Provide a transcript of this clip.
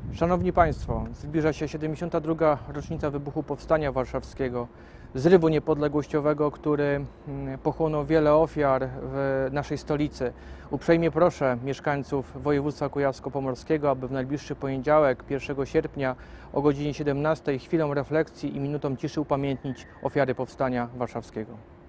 Szanowni Państwo, zbliża się 72. rocznica wybuchu Powstania Warszawskiego, zrywu niepodległościowego, który pochłonął wiele ofiar w naszej stolicy. Uprzejmie proszę mieszkańców województwa kujawsko-pomorskiego, aby w najbliższy poniedziałek, 1 sierpnia o godzinie 17 chwilą refleksji i minutą ciszy upamiętnić ofiary Powstania Warszawskiego.